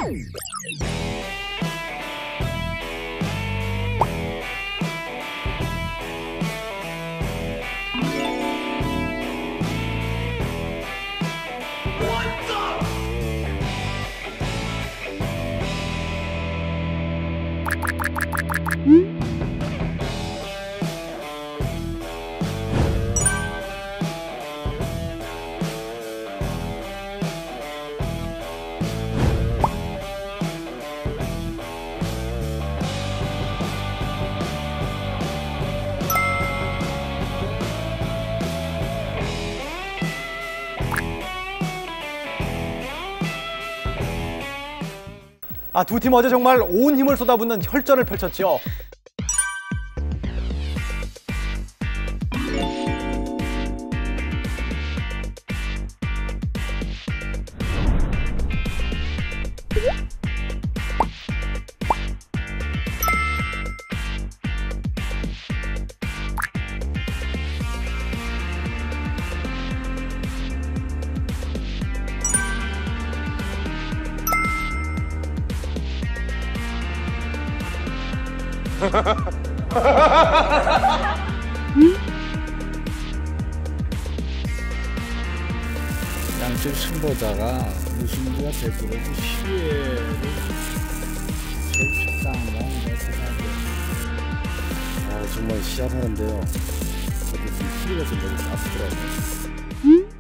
두 팀 어제 정말 온 힘을 쏟아붓는 혈전을 펼쳤지요. 양쪽 승보자가 무승부가 되더라도 시외를 제일 적당한 건 생각해요. 정말 시합하는데요. 저도 좀 풀리가 좀 너무 아프더라고요.